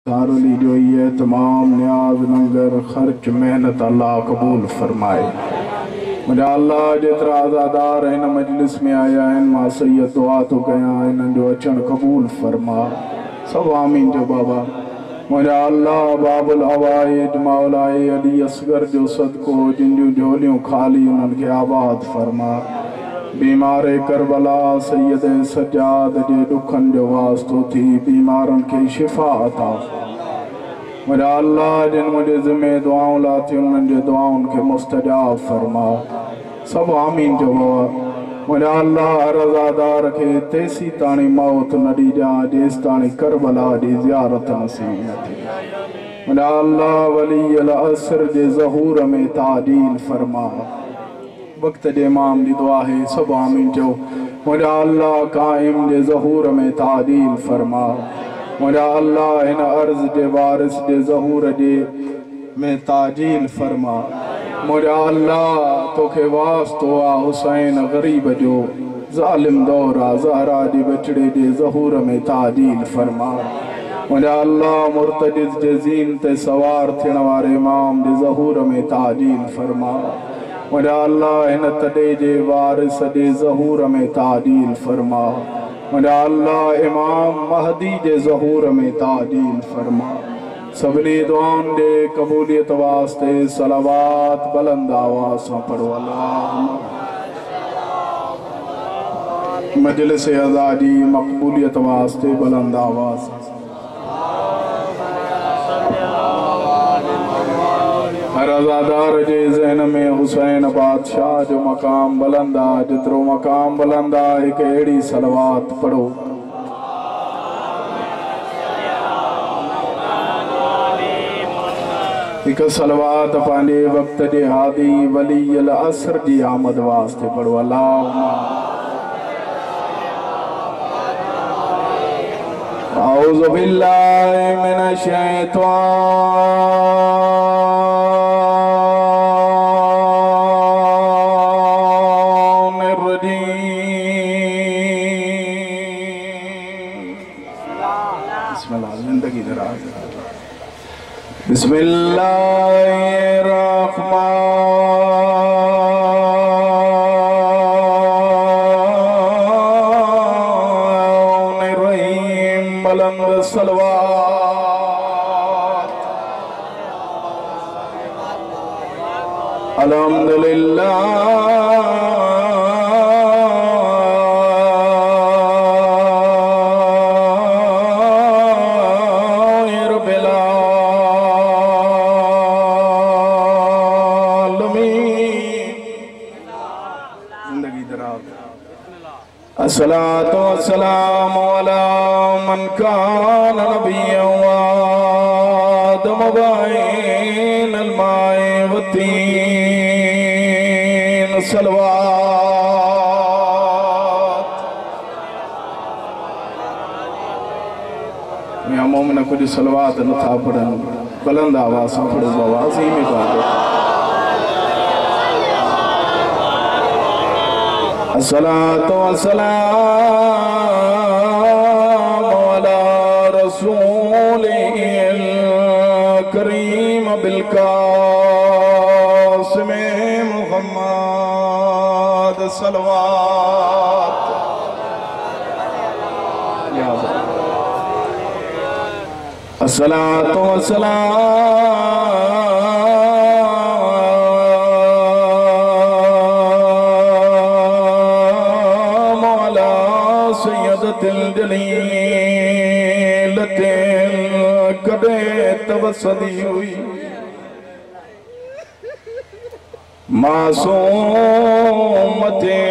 दारुल जो ये तमाम न्याज लंगर खर्च मेहनत अल्लाह कबूल फरमाए। मुझे अल्लाह जेतरा आज़ादार इन मजलिस में आया इन मां सैयद दुआ तो कया इन जो अचन कबूल फरमा सब आमीन जो बाबा। मुझे अल्लाह बाबुल हवाइज मौलाए अली असगर जो सदको जिन जो झोलियों खाली उनके आबाद फरमा। बीमार करबला सैयद सज्जाद जे दुखन जो वास्तो थी बीमारन के शिफा अता। मुझे अल्लाह जिन मुझे ज़िम्मे दुआऊं लाती उनके दुआउन के मुस्तजाब फरमा सब आमीन जो बाबा। मुझे अल्लाह रज़ादार के तेसी ताणी मौत न ॾिजा जेस ताणी करबला जी ज़ियारत नसीब न थी। मुझे अल्लाह वली अल असर जे ज़हूर में ताजील फरमा वक्त जे इमाम जी दुआ है सब आमीन जो। मुझे अल्लाह कायम जे ज़हूर में ताजील फरमा। मुझे अल्लाह इन अर्ज़ जे वारिस जे ज़हूर जे में ताजील फरमा। मुझे अल्लाह तोखे वास्तो आ हुसैन गरीब जो ज़ालिम दौरा ज़हरा जे बचड़े जे ज़हूर में ताजील फरमा। मुझे अल्लाह मुर्तजिज़ जे ज़ीन ते सवार थियण वारे इमाम जे ज़हूर में ताजील फरमा। मुझे अल्लाह इन तडे जे वारिस जे ज़हूर में ताजील फरमा। मुझे अल्लाह इमाम महदी जे ज़हूर में ताजील फरमा। सबनी दुआउन जे कबूलियत वास्ते सलावात बुलंद आवाज़ सां पढ़ो अल्लाह। मजलिस अज़ा जी मक़बूलियत वास्ते बुलंद आवाज़ सां रज़ादार जे ज़हन में हुसैन बादशाह जो मकाम बुलंदा जितरो मकाम बुलंदा एक अड़ी सलवात पढ़ो। एक सलवात पांजे वक्त जे हादी वली अल असर जी आमद वास्ते पढ़ो अल्लाहुम्मा औज़ु बिल्लाहि मिनश शैतानिर रजीम। बिस्मिल्लाह जिंदगी दराज। बिस्मिल्लाहिर्रहमानिर्रहीम बुलंद सलवात। अल्हम्दुलिल्लाह अस्सलातु वस्सलामु अला मन कान नबिय्यन व आदम बैनल माए व तीन सलवात। या मोमिन कुछ सलवात नथा पढ़न बुलंद आवाज़ सां पढ़ो बाबा अज़ीम इबादत। अस्सलातु वस्सलामु अला रसूलिल करीम बिल कासिम मुहम्मद सलवात। अस्सलातु वस्सलामु अला सय्यदतिल जलीलतिल कदे तवस्सदी हुई मासूमते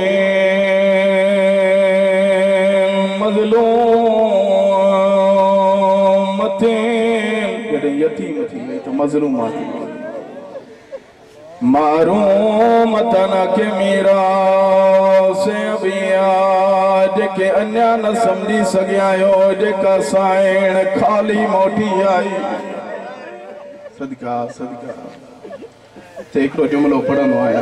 मज़लूमते जॾहिं यतीम थी वई तो मज़लूमा थी मारूमतन के मीरास अबिया जेके अञा न समझी सघियायो जेका साइण खाली मोटी आई। सदका सदका ते हिकिड़ो जुमिलो पढ़ंदो आहियां।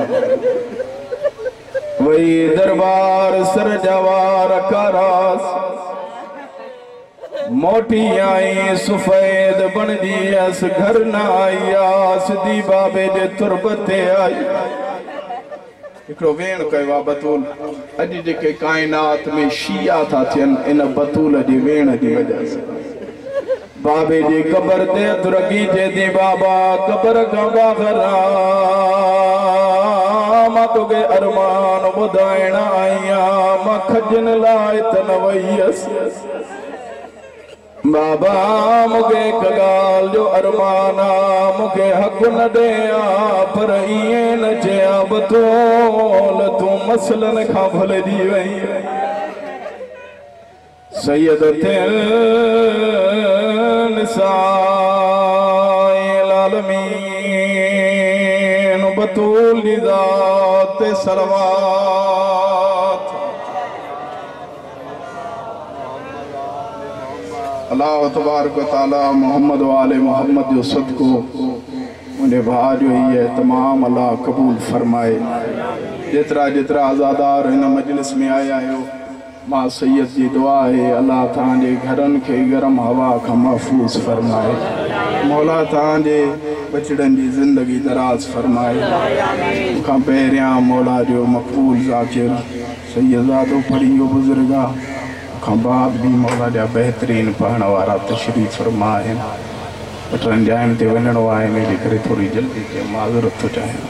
वही दरबार सर जवार करास मोटी आई सफेद बन जी अस घर न आई सिधी बाबे जे तुरबते आई इकड़ो वेण कयो बतूल अज जेके कायनात में शिया था थियन इन बतूल जी वेण जी वजह से बाबे जी कबर ते तुरगी जे दी बाबा कबर का बाखरा मां तोगे अरमान बुधाइण आईया मां खजन लाए तन वईयस बाबा मुझे कगाल जो अरमाना मुझे हक न दिया पर इए न चया बतूल तू मसलन खां भुलजी वई सैयद निसाइल आलमीन बतूल दी ज़ात सलवात अल्लाह तबारक व तआला मोहम्मद वाले मोहम्मद जो सदको मुझे भा जो ही है तमाम अल्लाह कबूल फरमाए जितरा जितरा आज़ादार इन मजलिस में आया हो मां सैयद जी दुआ है अल्लाह तव्हांजे घरनि खे गरम हवा का महफूज फरमाए मौला तव्हांजे बचड़नि जी ज़िंदगी दराज फरमाए खां पहिरियां मौला जो मक़बूल ज़ाकिर सैयदादो पढ़ियो बुज़ुर्गा खां बाद भी मौला जा बेहतरीन पढ़ण वारा तशरीफ़ फरमा आहिनि पटनि जाइनि ते वञिणो आहे इन जे करे थोरी जल्दी के माज़रत थो चाहियां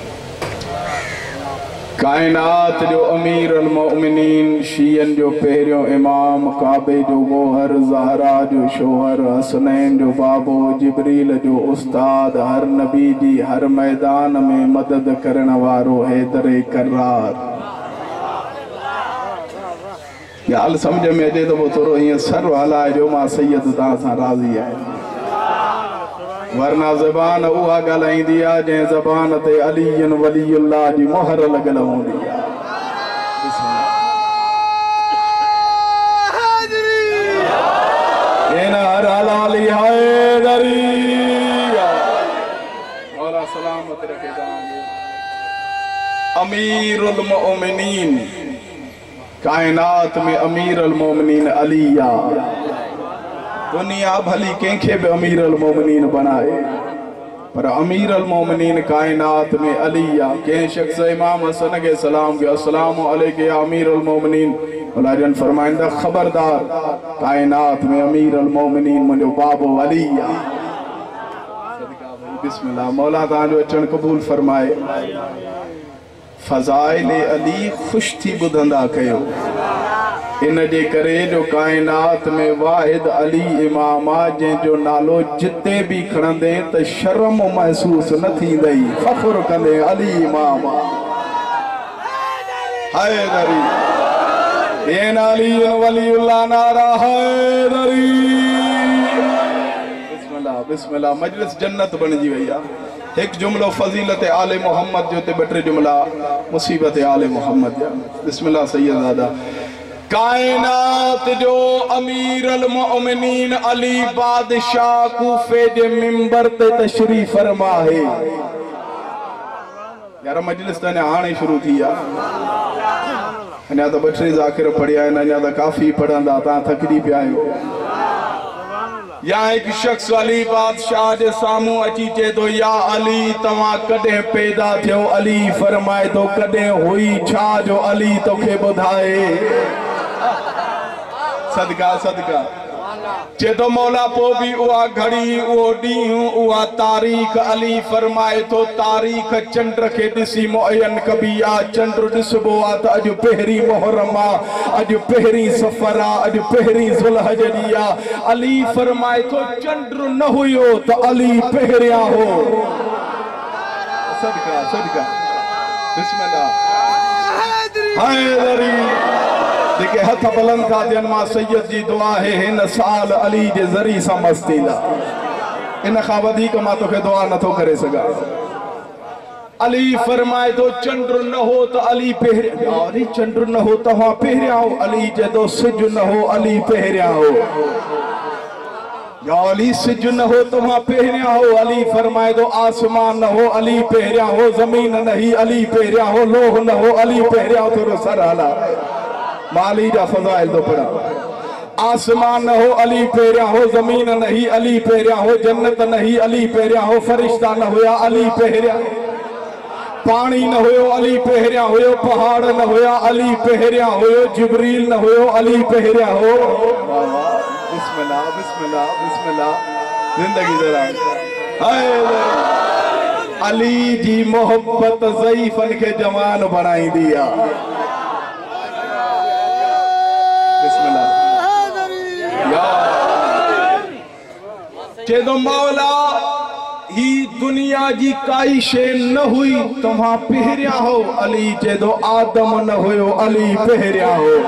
कायनात जो अमीर अल मोमिनीन शियन जो पहिरियों इमाम काबे जो गोहर ज़हरा जो शोहर हसनैन जो बाबो जिब्रील जो उस्ताद हर नबी जी हर मैदान में मदद करण वारो हैदर करार ॻाल्हि समझ में अचे तो वो थोरो हीअं सर हलाए जो मां सैयद तव्हां सां राज़ी आहियां वरना ज़बान उहा ॻाल्हाईंदी आहे जंहिं ज़बान ते अलीयन वलीउल्लाह जी मोहर लॻल हूंदी आहे मौला सलामत रखे अमीरुल मोमिनीन कायनात में अमीर अल मोमिनीन अलिया दुनिया भली कंखे भी अमीर अल मोमिनीन बनाए पर अमीर अल मोमिनीन कायनात में अलिया के शख्स इमाम हसन के सलाम के अस्सलाम अलैका या अमीर अल मोमिनीन औलाजन फरमाइंदा खबरदार कायनात में अमीर अल मोमिनीन मुझो बाबो अलिया बिस्मिल्लाह मौला तांजो अचण कबूल फरमाए फज़ाइल अली खुश थी बुधंदा कयो इन जे करे जो कायनात में वाहिद अली इमाम जंहिंजो नालो जिते भी खणंदे त शर्म महसूस न थींदई फख्र कंदे अली इमाम हैदरी एन अली वलीउल्लाह नारा हैदरी बिस्मिल्लाह बिस्मिल्लाह मजलिस जन्नत बणजी वई आहे एक जुमलो फजीलत आले मोहम्मद जो ते बटरे जुमला मुसीबत आले मोहम्मद जा बिस्मिल्लाह सैयद दादा कायनात जो अमीर अल मोमिनीन अली बादशाह कूफे जे मिंबर ते तशरीफ फरमा है यार मजलिस तने हाणे शुरू थी आ अञा तो बटरे ज़ाकिर पढ़िया आहिनि अञा तो काफ़ी पढ़ंदा तव्हां थकिजी पिया आहियो या एक शख्स अली बादशाह जे सामू अची चे तो या अली तव्हां कदे पैदा थियो अली फरमाए तो कदे हुई छा जो अली तोखे बुधाए सदका सदका चे तो मौला पो भी उहा घड़ी वो ॾींहुं उहा तारीख़ अली फरमाए तो तारीख़ चंड के दिसी मुअयन कबी आ चंड ॾिसबो आ त अॼु पहिरीं मुहर्रम आ अॼु पहिरीं सफ़र आ अॼु पहिरीं ज़ुल्हज ॾींहुं आ अली फरमाए तो चंड न हुयो त अली पहिरियां हो सदका सदका बिस्मिल्लाह हैदरी जेके हथ बुलंद था थियनि मां सैयद जी दुआ है हिन साल अली जे ज़री सां मस्त थींदा इन खां वधीक मां तोखे दुआ नथो करे सघां अली फरमाए तो चंड न हो तो अली पहिरियां अली चंड न हो तव्हां पहिरियां हो अली जदो सिज न हो अली पहिरियां हो या अली सिज न हो तव्हां पहिरियां हो अली फरमाए तो आसमान न हो अली पहिरियां हो ज़मीन नहीं अली पहिरियां हो लोह न हो अली पहिरियां हो थोरो सर हला माली जा फज़ाइल तो पढ़ा आसमान न हो अली पेरिया हो, जमीन नहीं अली पेरिया हो, जन्नत नहीं अली पेरिया हो, फरिश्ता न होया अली पेरिया, पानी न होयो अली पेरिया होयो, पहाड़ न होया अली पेरिया होयो, जिब्रील न होयो अली पेरिया हो। बिस्मिल्लाह बिस्मिल्लाह बिस्मिल्लाह। जिंदगी जरा अली जी मोहब्बत ज़ईफ़न के जवान बनाई दिया। बिस्मिल्लाह। चेदो मौला ही दुनिया जी काई शे न हुई तव्हां पहिरिया हो अली, चेदो आदम न हुयो अली पहिरिया हो।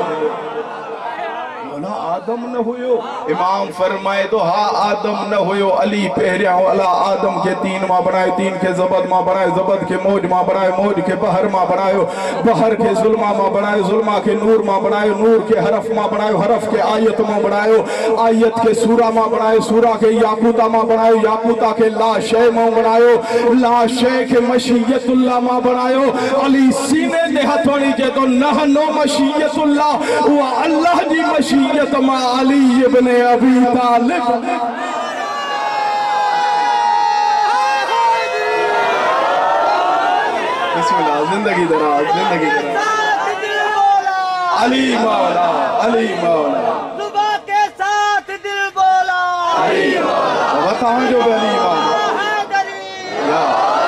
आदम न हुयो, इमाम फरमाए तो हा आदम न हुयो अली पहिरिया हो। अला आदम के तीन मां बनाए, तीन के जबद मां बनाए, जबद के मौज मां बनाए, मौज के बहर मां बनायो, बहर के जुल्मा मां बनाए, जुल्मा के नूर मां बनायो, नूर के हरफ मां बनायो, हरफ के आयत मां बनायो, आयत के सूरा मां बनायो, सूरा के याकूता मां बनायो, याकूता के ला शे मां बनायो, ला शे के मशीयतुल्लाह मां बनायो। अली सीने दे हथोड़ी जे तो नहनो मशीयतुल्लाह, वो अल्लाह जी मशीयत मा अली इब्ने अबी तालिब। बिस्मिल्लाह। जिंदगी दराज, जिंदगी दराज। अली मौला, अली मौला, सुबह के साथ दिल बोला अली मौला, बताओ जो अली मौला।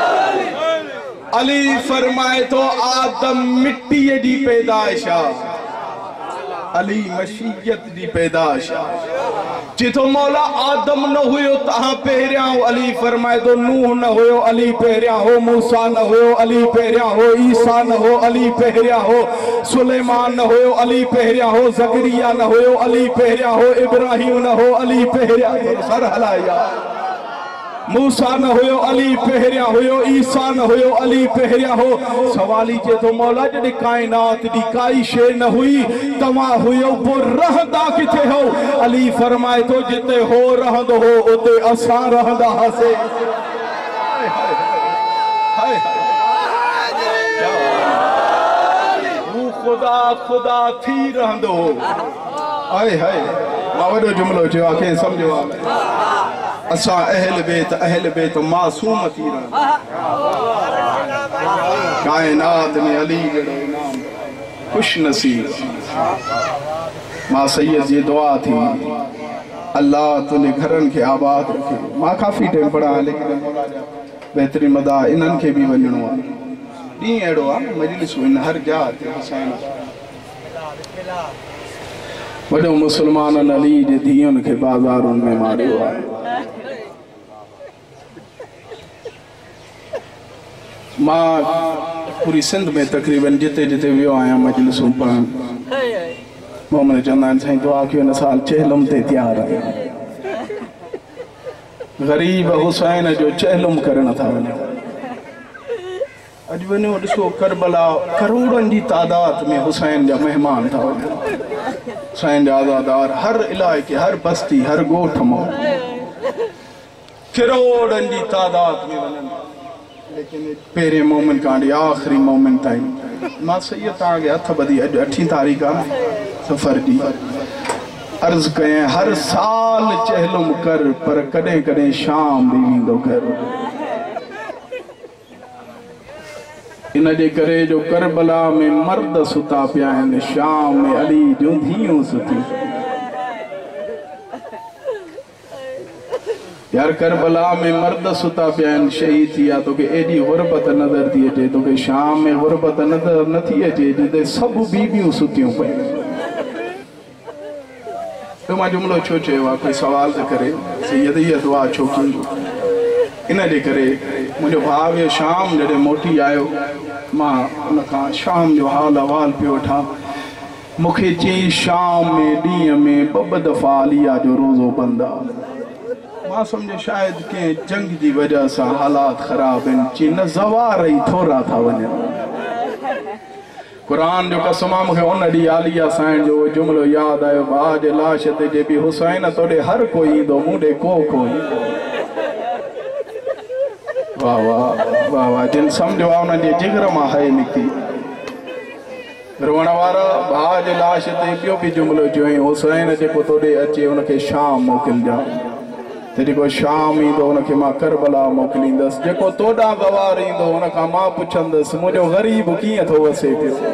अली फरमाए तो आदम मिट्टी दी पैदाइश, अली मशीयत दी पैदाश। जितो मौला आदम न हुयो तहां पहिरिया हो अली फरमाए तो नूह न हुयो अली पहिरिया हो, मूसा न हुयो अली पहिरिया हो, ईसा न हो अली पहिरिया हो, सुलेमान न हुयो अली पहिरिया हो, ज़करिया न हुयो अली पहिरिया हो, इब्राहिम न हो अली पहिरिया हो, सर हलाया। मूसा न हुयो अली पहिरिया हुयो, ईसा न हुयो अली पहिरिया हो। सवाली जे तो मौला जॾहिं कायनात दी काई शे न हुई तव्हां हुयो वो रहंदा किथे हो? अली फरमाए तो जिते हो रहंदो हो उते असां रहंदा हासे। वो खुदा खुदा थी रहंदो। हाय हाय मां वॾो जुमिलो चयो आहे, खे सम्झो आहे। असा अहल बेत मासूम थी रहा। कायनात में अली जड़ो इनाम खुश नसीब। मां सैयद जी दुआ थी अल्लाह तुझे घरन के आबाद रखे। मां काफ़ी टाइम पढ़ा लेकिन बेहतरीन मदा इन्हनि खे भी वञणो आहे। ॾींहुं अहिड़ो आहे मजलिसूं इन हर जॻह ते हुसैन वॾो मुसलमाननि अली जे धीअनि खे बाज़ारुनि में मारियो आहे। मां पूरी सिंध में तकरीबन जिते जिते वियो आहियां मजलिसूं पढ़ण, मोमिन चवंदा आहिनि साईं दुआ कयो हिन साल चहलम ते तयारु आहियां। ग़रीब हुसैन जो चहलम करण था वञो। अॼु वञो ॾिसो करबला करोड़नि जी तादाद में हुसैन जा महिमान था वञनि। हुसैन जा आज़ादार हर इलाइक़े, हर बस्ती, हर ॻोठ मां करोड़नि जी तादाद में वञनि। लेकिन पहिरें मोमिन खां आख़िरी मोमिन ताईं मां सैयद तव्हांखे हथ ॿधी अॼु 8 तारीख़ आहे सफ़र जी अर्ज़ कयां, हर साल चहलुम कर पर कॾहिं कॾहिं शाम बि वेंदो कर। इन जे करे जो करबला में मर्द सुता पिया आहिनि, शाम में अली जूं धीअरूं सुतियूं। यार करबला में मर्द सुता पिया आहिनि, शहीद थी विया, तोखे एॾी गुरबत नज़र थी अचे, तोखे शाम में गुरबत नज़र नथी अचे जिते सभु बीबियूं सुतियूं पयूं। तो मां जुमिलो छो चयो आहे, कोई सवाल त करे सैयद इहा दुआ छो कंदो? इन जे करे मुंहिंजो भाउ वियो शाम जॾहिं मोटी आयो, मां उन खां शाम जो हाल अहवाल पियो वठां। मूंखे चई शाम में ॾींहं में 2 दफ़ा अलिया जो रोज़ो बंदि आहे। मां सम्झो शायदि कंहिं जंग जी वजह सां हालात ख़राब आहिनि, चई न ज़वार ई थोरा था वञनि। क़ुरान जो कसम आहे, मूंखे उन ॾींहुं आलिया साईं जो जुमिलो यादि आयो, भाउ जे लाश ते जे बि हुसैन तोॾे हर कोई ईंदो, मूं ॾे को ईंदो। वाह वाह वाह वाह, जिन सम्झो आहे उन्हनि जे जिगर मां हए निकिती। रोअण वारा भाउ जे लाश ते ॿियो बि जुमिलो चयईं हुसैन जेको तोॾे अचे उनखे शाम मोकिलिजां ते जेको शाम ईंदो उनखे मां करबला मोकिलींदुसि जेको तोॾां गवार ईंदो उन खां मां पुछंदुसि मुंहिंजो ग़रीब कीअं थो वसे पियो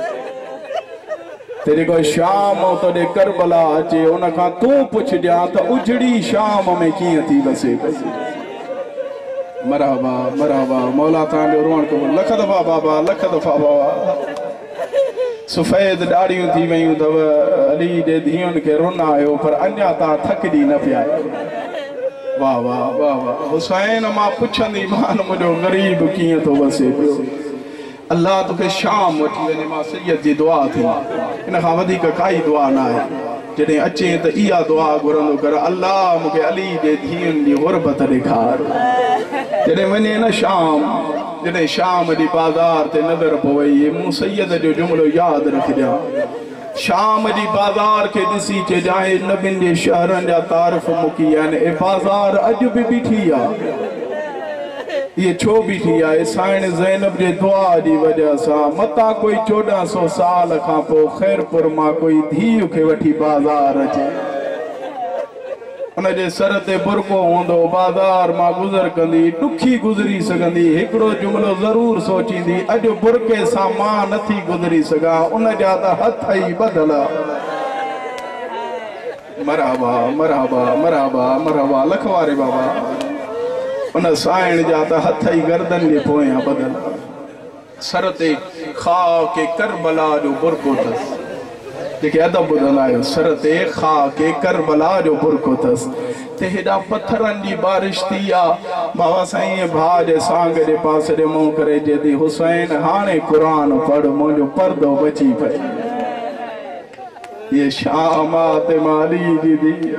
ते जेको शाम तोॾे करबला अचे उन खां तूं पुछजां त उजड़ी शाम में कीअं थी वसे पई मरहबा मरहबा मौला तव्हांजो रोअण क़बूल लख दफ़ा बाबा लख दफ़ा बाबा सफ़ेद ॾाढ़ियूं थी वयूं अथव अली जे धीअनि खे रुन आयो पर अञा तव्हां थकिजी न पिया वाह वाह वाह वाह हुसैन मां पुछंदीमान मुंहिंजो ग़रीब कीअं थो वसे पियो अल्लाह तोखे शाम वठी वञे मां सैयद जी दुआ थी इन खां वधीक काई दुआ न आहे जॾहिं अचे त इहा दुआ घुरंदो कर अल्लाह मूंखे अली जे धीअनि जी ग़ुरबत ॾेखार जॾहिं वञे न शाम जॾहिं शाम जी बाज़ार ते नज़र पवई मूं सैयद जो जुमिलो यादि रखजां शाम जी बाज़ार खे ॾिसी चइजांइ नबियुनि जे शहरनि जा तारीफ़ मुकी आहिनि ए बाज़ार अॼु बि बीठी आहे ये छो बीठी आहे साईं ज़ैनब जे दुआ जी वजह सां मतां कोई 1400 साल खां पोइ खैरपुर मां कोई धीउ खे वठी बाज़ार अचे उनजे सर ते बुरको हूंदो बाज़ार मां गुज़र कंदी ॾुखी गुज़री सघंदी हिकिड़ो जुमिलो ज़रूर सोचींदी अॼु बुरके सां मां नथी गुज़री सघां उनजा त हथ ई ॿधल मरहबा मरहबा मरहबा मरहबा लख वारे बाबा उन साइण जा त हथ ई गर्दन जे पोयां ॿधल सर ते खाके करबला जो बुरको अथसि जेके अदब ॿुधंदा आहियो सर ते खाके करबला जो बुरको अथसि ते हेॾा पत्थरनि जी बारिश थी आहे बाबा साईं भाउ जे सांग जे पासे ॾे मुंहुं करे चए थी हुसैन हाणे क़ुरान पढ़ मुंहिंजो पर्दो बची पए ये शाम आहे ते माली जी दी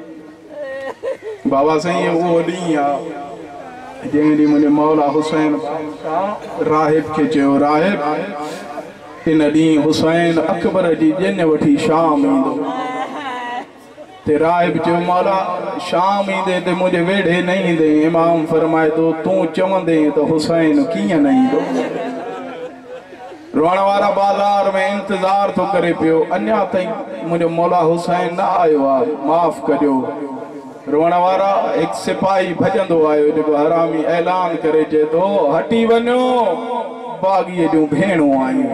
बाबा साईं उहो ॾींहुं आहे जंहिं ॾींहुं मुंहिंजे मौला हुसैन राहिब खे चयो राहिब इन ॾींहुं हुसैन अकबर जी ॼञ वठी शाम ईंदो ते राहिब चयो मौला शाम ईंदे ते मुंहिंजे वेढ़े न ईंदे इमाम फरमाए थो तूं चवंदे त हुसैन कीअं न ईंदो रोअण वारा बाज़ार में इंतज़ार थो करे पियो अञा ताईं मुंहिंजो मौला हुसैन न आयो आहे माफ़ कजो रोअण वारा हिकु सिपाही भॼंदो आयो जेको हरामी ऐलान करे चए थो हटी वञो बाग़ीअ जूं भेणूं आयूं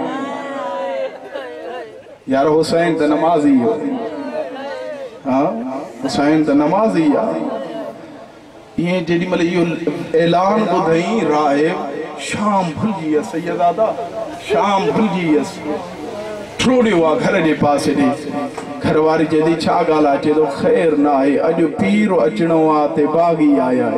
यार हुसैन त नमाज़ी हो हाँ हुसैन त नमाज़ी आहे ईअं जेॾीमहिल इहो ऐलान ॿुधई राहिब शाम भुलिजी वियसि सैयदादा शाम भुलिजी वियसि ट्रोड़ियो आहे घर जे पासे ॾे घर वारी चए थी छा ॻाल्हि आहे चए थो ख़ैर न आहे अॼु पीर अचणो आहे ते बाग़ी आया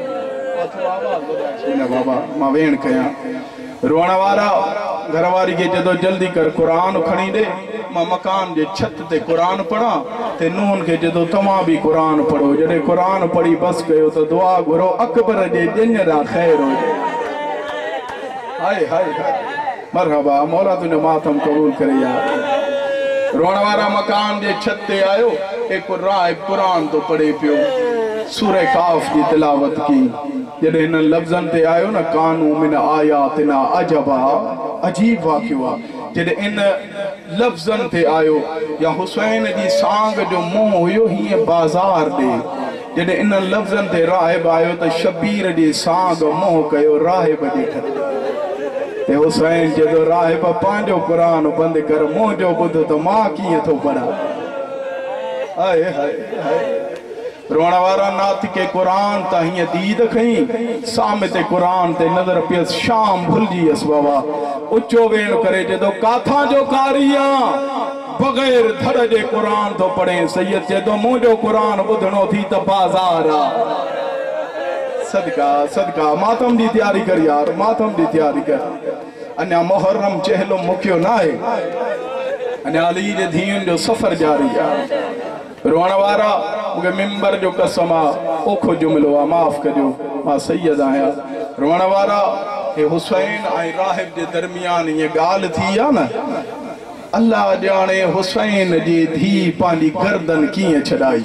बाबा मां वेण कयां रोअण वारा घर वारी खे चए थो जल्दी कर क़ुरान खणी ॾे मां मकान जे छत ते क़ुरान पढ़ां ते नूहनि खे चए थो तव्हां बि क़ुरान पढ़ो जॾहिं क़ुरान पढ़ी बसि कयो त दुआ घुरो अकबर जे ॼञ जा ख़ैर हुजे हाय हाय हाय मरहबा मौला तुंहिंजो मातम क़बूल करे यार रोअण वारा मकान जे छत ते आयो हिकु राहिब क़ुरान तो पढ़े पियो सूरह काफ जी तिलावत की जॾहिं हिन लफ़्ज़नि ते आयो न कानू मिन आयातिना अजबा अजीब वाक़ियो आहे जॾहिं इन लफ़्ज़नि ते आयो या हुसैन जी सांग जो मुंहुं हुयो हीअं बाज़ार ॾे जॾहिं इन लफ़्ज़नि ते राहिब आयो त शबीर जी सांग मुंहुं कयो राहिब जे खत ते हुसैन चए थो राहिब पंहिंजो क़ुरान बंदि कर मुंहिंजो ॿुध त मां कीअं थो पढ़ां हाय हाय हाय रोअण वारा नात के क़ुरान ता हीअं दीद खई सामे ते क़ुरान ते नज़र पियसि शाम भुलिजी वियसि बाबा उचो वेण करे चए थो काथां जो कारी आहे बग़ैर धड़ जे क़ुरान थो पढ़े सैयद चए थो मुंहिंजो क़ुरान ॿुधणो थी त बाज़ार आहे सदका सदका मातम जी तैयारी कर यार मातम जी तैयारी कर अञा मुहर्रम चहलो मुकियो न आहे अञा अली जे धीअनि जो सफ़र जारी आहे रोअण वारा मूंखे मिंबर जो कसम आहे ओखो जुमिलो आहे माफ़ कजो मां सैयद आहियां रोअण वारा हे हुसैन ऐं राहिब जे दरमियान ईअं ॻाल्हि थी आहे न अल्लाह ॼाणे हुसैन जी धीउ पंहिंजी गर्दन कीअं छॾाई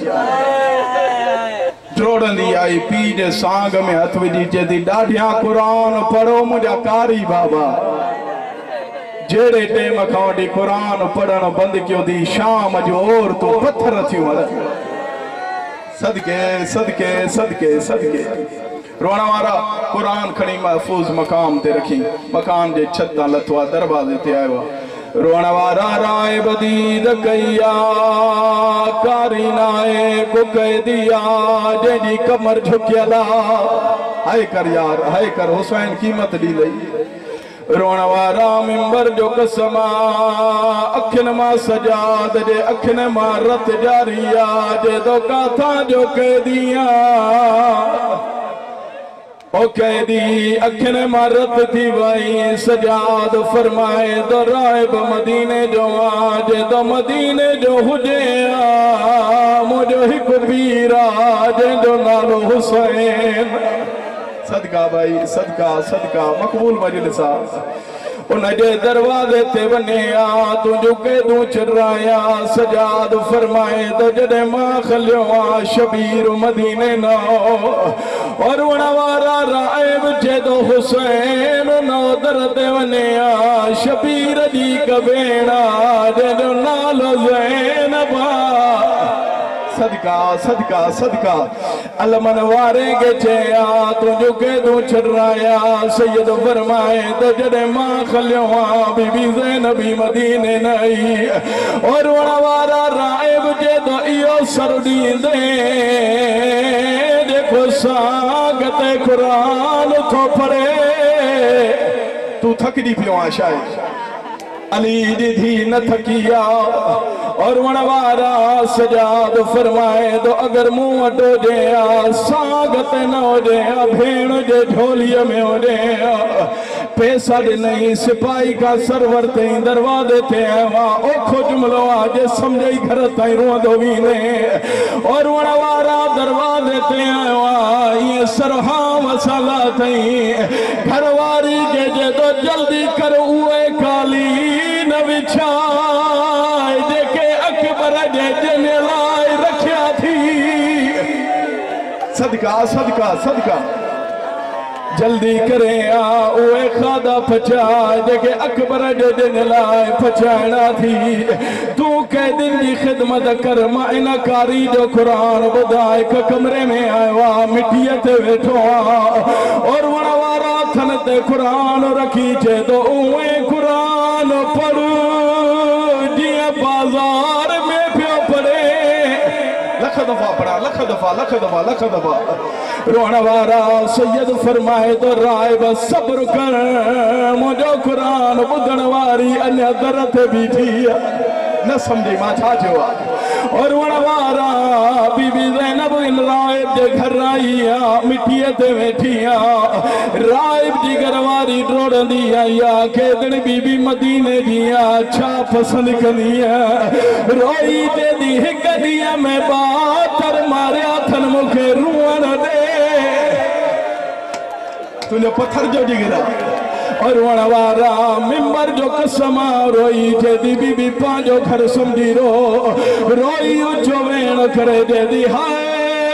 जोड़ंदी आई पी जे सांग में हथ विझी चए थी ॾाढियां क़ुरान पढ़ो मुंहिंजा कारी बाबा जेड़े टेम खां कुरान पढ़ण बंद क्यों दी शाम जो और तो पत्थर थियूं हल सदके सदके सदके सदके रोना वारा कुरान खणी महफूज मकाम ते रखी मकान जे छत्ता लथवा दरवाजे ते आयो रोना वारा राय बदीद कैया कारी नाए को कह दिया जेडी कमर झुकियला हाय कर यार हाय कर हुसैन कीमत दी लई रोना वारा मिंबर जो कसमा अखिन मा सजाद जे अखिन मा रत जारिया जे दो काथा जो कह दिया ओ कैदी अखिन मा रत थी वही सजाद फरमाए दो राइब मदीने जो आज दो मदीने जो हुजे मुझो हिक पीरा जो नालो हुसैन सदका भाई सदका सदका मकबूल मजलिसा उनजे दरवाजे ते वने आ तुझो के तू चराया सजाद फरमाए तो जदे मां खलियो आ शबीर मदीने ना और वणवारा राइब जे दो हुसैन नो दर ते वने आ शबीर दी कबेड़ा जे जो नालो ज़ैनबा सदका सदका सदका अलमन वारे के चया तुझो के तू चराया सैयद फरमाए तो जडे मां खलियो बीबी ज़ैनबी मदीने नई और वणवारा राइब जे तो इयो सर दींदे देखो सागते कुरान थो पढ़े तू थकदी पियो आशाए अली दीदी न थकिया और वणवारा सजाद फरमाए तो अगर मुंह अटो जया सागत न हो जया भेण जे झोलिया में हो जया पैसा दे नहीं सिपाही का सरवर ते दरवाजे ते आवा ओखो जुमलो आज समझई घर ताई रोंदो वीने और वणवारा दरवाजे ते आवा ये सरहा मसाला तई घरवारी के जे तो जल्दी कर उए काली न विछाए जेके अकबर जे जने लाए रखिया थी सदका सदका सदका जल्दी करे आ उए खादा पचा जेके अकबर जे जने लाए पचाना थी तू के दिन की खिदमत कर मां इन कारी जो कुरान बुधाए के कमरे में आया मिट्टिया ते बैठो और वणवारा थन ते कुरान रखी जे तो उए कुरान पढ़ जिया बाजार में पियो पड़े लख दफा पढ़ा लख दफा लख दफा लख दफा रोण वारा सैयद फरमाए तो राय बस सब्र कर मुझो कुरान बुधण वारी अन्य दर ते बीठी न समझी मां छा थियो और वणवारा बीबी ज़ैनब इन राइब जे घर आई मिट्टीअ ते वेठी राइब जी घरवारी ड्रोड़ंदी आई के दिन बीबी मदीने जी छा पसंद कंदी रोई दे दी हिक ॾींहं में बातर मारिया थन मूंखे रुअण दे तुंहिंजो पत्थर जो जिगरा और वणवारा मिंबर जो कसमा रोई जे दी बीबी पांजो घर समझी रोई उचो वेण करे जे दी हाय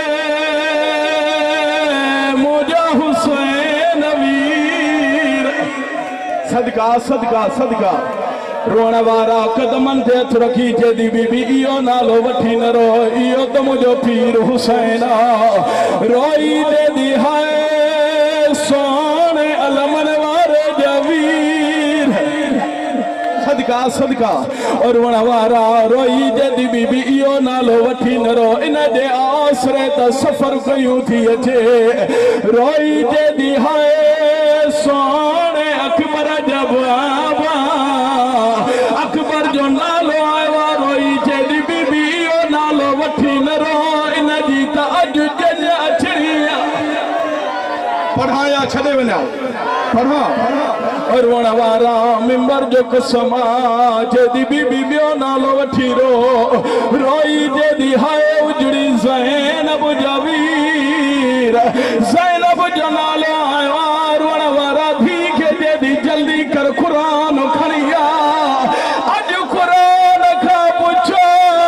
मुझा हुसैन वीर सदका सदका सदका रोण वारा कदमन ते हथ रखी जे दी बीबी इयो नालो वठी न रो इयो तो मुझो पीर हुसैन रोई दे दी हाय सोने अलमन वारे जवीर सदका सदका और वणवारा रोई जे दी बीबी इयो नालो वठी न रो इन जे आसरे त सफर कयूं थी अचे रोई जे दी हाय सोने अकबर जब आवा अकबर जो नालो आया रोई जे दी बीबी इयो नालो वठी न रो इन जी त अज जन अचरिया पढ़ाया छदे वना पढ़ा और वणवारा मिंबर जो कसमा जे दी बीबी बियो नालो वठी रोई जे दी हाय उजड़ी ज़ैनब जवीर ज़ैनब जो नालो आयो वणवारा धी के जे दी जल्दी कर कुरान खणिया अज कुरान का पुछो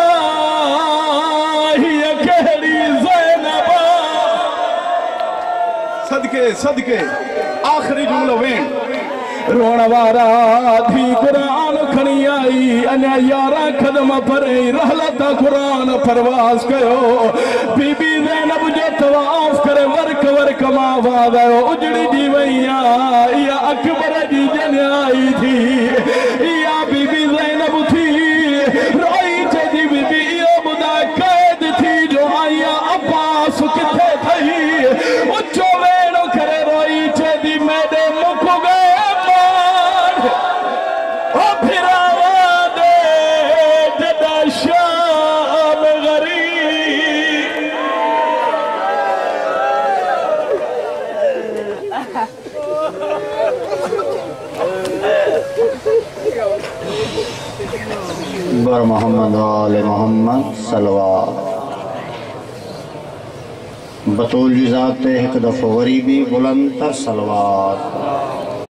हिय केड़ी ज़ैनब सदके सदके आखिरी जुमलो वेण रोण वारा थी कुरान खणी आई अञा 11 कदम परे रहलत कुरान परवास कयो बीबी ज़ैनब जो तवाफ करे वर्क वर्क मां वादायो उजड़ी जी वैया या अकबर जी जन आई थी या बीबी ज़ैनब थी रोई चेदी बीबी यो बुदा कैद थी जो आया अब्बास किथे थई उच्चो वेड़ो करे रोई चेदी मेरे मुख गए मान ओ फिरावा दे जदा शाम गरीब बर मोहम्मद आले मोहम्मद सलवात बतूल जी ज़ात एक दफ़ो वरी भी बुलंद तर सलवात